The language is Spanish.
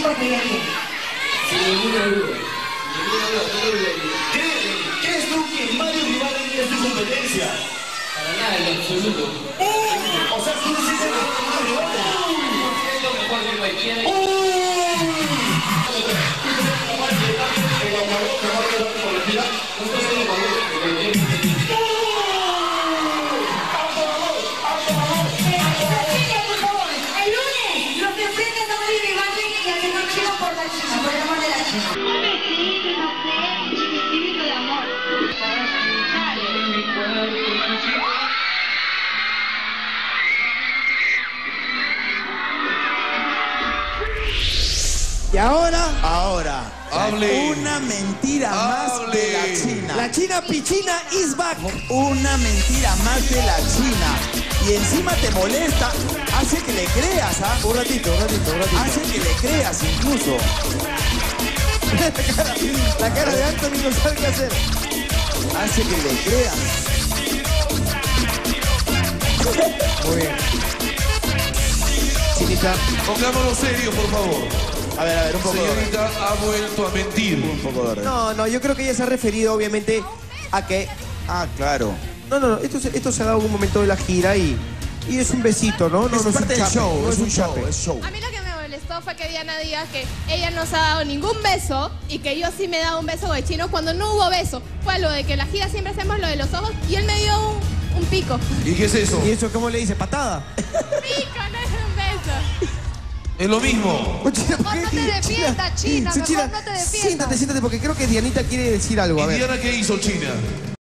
chicos que ella tiene. Sin ninguna duda. ¿Crees tú que Mario Rivaldi es tu competencia? Para nada, en lo absoluto. O sea, tú dices que Mario Rivaldi. Es lo mejor de cualquiera. Y ahora, hable. Una mentira más de la China. La China Pichina is back. Una mentira más de la China. Y encima te molesta, hace que le creas, ¿ah? Un ratito. Hace que le creas incluso. La cara de Anthony no sabe qué hacer. Hace que le creas. Muy bien. Chinita. Pongámonos serios, por favor. A ver, un poco. Señorita ha vuelto a mentir. Un poco de orden. No, yo creo que ella se ha referido obviamente a que... Ah, claro. No, esto se ha dado en un momento de la gira y es un besito, ¿no? No, Es parte del show, no es un show, chape. es show. A mí lo que me molestó fue que Diana diga que ella no se ha dado ningún beso y que yo sí me he dado un beso de chino cuando no hubo beso. Fue lo de que la gira siempre hacemos lo de los ojos y él me dio un pico. ¿Y qué es eso? ¿Y eso cómo le dice? ¿Patada? Pico, no es un beso. Es lo mismo. China, Mejor no te defiendas, China, Sí, mejor no te defiendas. Siéntate, porque creo que Dianita quiere decir algo. A ¿Y ver. Diana qué hizo, China?